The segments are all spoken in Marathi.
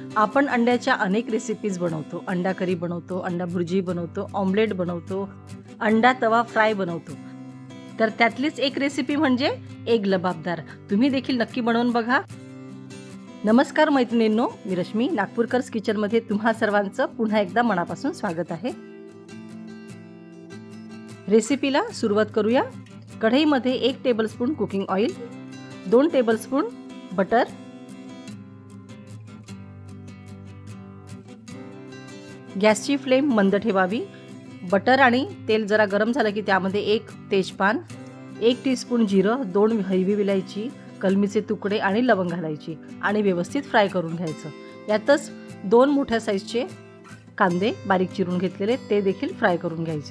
आपण अंड्याच्या अनेक रेसिपीज बनवतो. अंडा करी बनवतो, अंडा भुर्जी बनवतो, ऑमलेट बनवतो, अंडा तवा फ्राय बनवतो. तर त्यातलीच एक रेसिपी म्हणजे एग लबाबदार. तुम्ही देखील नक्की बनवून बघा. नमस्कार मैत्रिणींनो, मी रश्मी नागपूरकर्स किचनमध्ये तुम्हा सर्वांचं पुन्हा एकदा मनापासून स्वागत आहे. रेसिपीला सुरुवात करूया. कढईमध्ये 1 tablespoon cooking oil, 2 tablespoon butter, गॅसची फ्लेम मंद ठेवावी. बटर आणि तेल जरा गरम झालं की त्यामध्ये 1 तेजपान, 1 टीस्पून जिरं, 2 हिरवी विलायची, कलमीचे तुकडे आणि लवंग घालायची आणि व्यवस्थित फ्राय करून घ्यायचं. यातच 2 मोठ्या साईजचे कांदे बारीक चिरून घेतलेले ते देखील फ्राय करून घ्यायचे.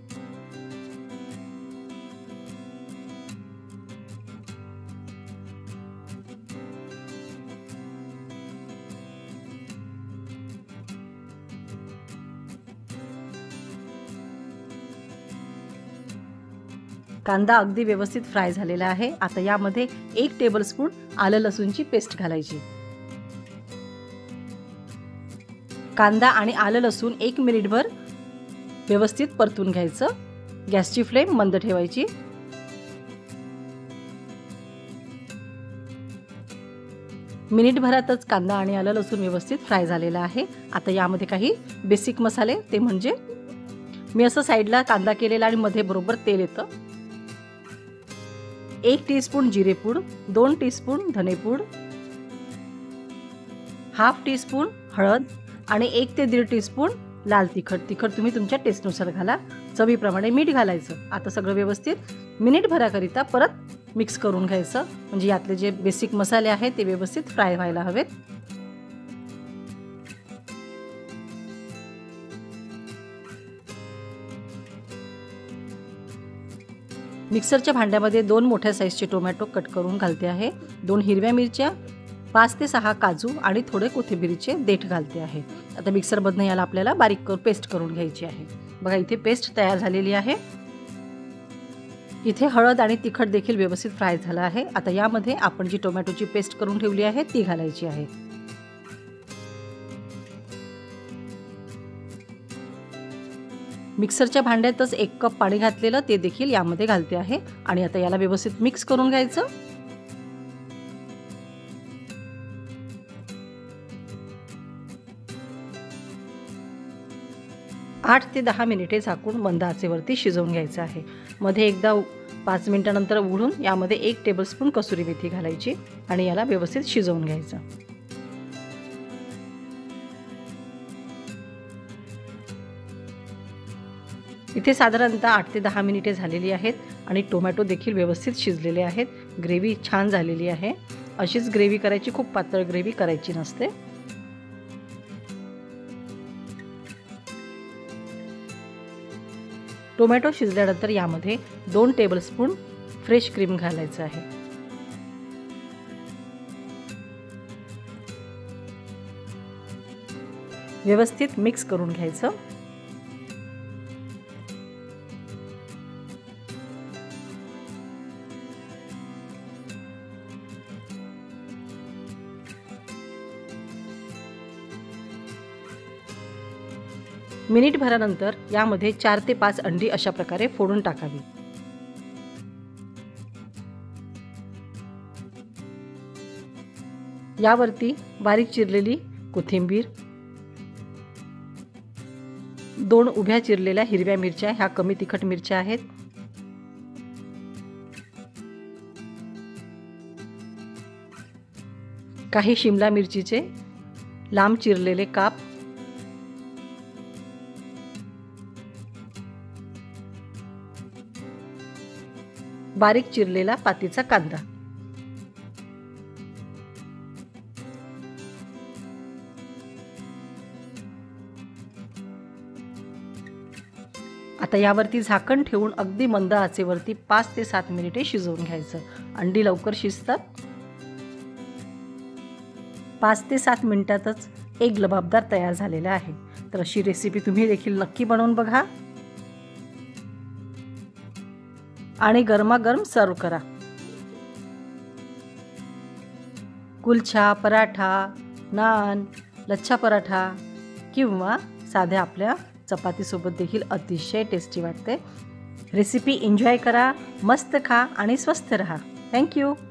कांदा अगदी व्यवस्थित फ्राय झालेला आहे. आता यामध्ये 1 टेबलस्पून आलं लसूणची पेस्ट घालायची. कांदा आणि आलं लसूण 1 मिनिटभर व्यवस्थित परतून घ्यायचं. गॅसची फ्लेम मंद ठेवायची. मिनिटभरातच कांदा आणि आलं लसूण व्यवस्थित फ्राय झालेला आहे. आता यामध्ये काही बेसिक मसाले, ते म्हणजे मी असं साईडला कांदा केलेला आणि मध्ये बरोबर तेल येतं. 1 टीस्पून जिरेपूड, 2 टीस्पून धनेपूड, हाफ टीस्पून हळद आणि 1 ते 1.5 टीस्पून लाल तिखट. तिखट तुम्ही तुमच्या टेस्टनुसार घाला. चवीप्रमाणे मीठ घालायचं. आता सगळं व्यवस्थित मिनिटभराकरिता परत मिक्स करून घ्यायचं. म्हणजे यातले जे बेसिक मसाले आहेत ते व्यवस्थित फ्राय व्हायला हवेत. मिक्सरच्या भांड्यामध्ये 2 मोठ्या साईजचे टोमॅटो कट करून घालते आहे. 2 हिरव्या मिरच्या, 5 ते 6 काजू आणि थोडे कोथिंबीरीचे देठ घालते आहे. आता मिक्सरमधनं याला आपल्याला बारीक पेस्ट करून घ्यायची आहे. बघा इथे पेस्ट तयार झालेली आहे. इथे हळद आणि तिखट देखील व्यवस्थित फ्राय झालं आहे. आता यामध्ये आपण जी टोमॅटोची पेस्ट करून ठेवली आहे ती घालायची आहे. मिक्सरच्या भांड्यातच 1 कप पाणी घातलेलं ते देखील यामध्ये घालते आहे आणि आता याला व्यवस्थित मिक्स करून घ्यायचं. आठ ते 10 मिनिटे झाकून मंद आचेवरती शिजवून घ्यायचं आहे. मध्ये एकदा 5 मिनिटांनंतर उघडून यामध्ये 1 टेबलस्पून कसुरी मेथी घालायची आणि याला व्यवस्थित शिजवून घ्यायचं. इथे साधारणतः 8 ते 10 मिनिटे झालेली आहेत आणि टोमॅटो देखील व्यवस्थित शिजलेले आहेत. ग्रेव्ही छान झालेली आहे. अशीच ग्रेव्ही करायची, खूप पातळ ग्रेव्ही करायची नसते. टोमॅटो शिजल्यानंतर यामध्ये 2 टेबलस्पून फ्रेश क्रीम घालायचं आहे. व्यवस्थित मिक्स करून घ्यायचं. मिनिटभरानंतर यामध्ये 4 ते 5 अंडी अशा प्रकारे फोडून टाकावी. यावरती बारीक चिरलेली कोथिंबीर, 2 उभ्या चिरलेल्या हिरव्या मिरच्या, ह्या कमी तिखट मिरच्या आहेत, काही शिमला मिरचीचे लांब चिरलेले काप, बारीक चिरलेला पातीचा कांदा. आता यावरती झाकण ठेवून अगदी मंद आचेवरती 5 ते 7 मिनिटे शिजवून घ्यायचं. अंडी लवकर शिजतात. 5 ते 7 मिनिटातच एग लबाबदार तयार झालेला आहे. तर अशी रेसिपी तुम्ही देखील नक्की बनवून बघा आणि गरमागरम सर्व करा. कुलछा, पराठा, नान, लच्छा पराठा किंवा साध्या आपल्या चपातीसोबत देखील अतिशय टेस्टी वाटते. रेसिपी एन्जॉय करा, मस्त खा आणि स्वस्थ रहा. थँक्यू.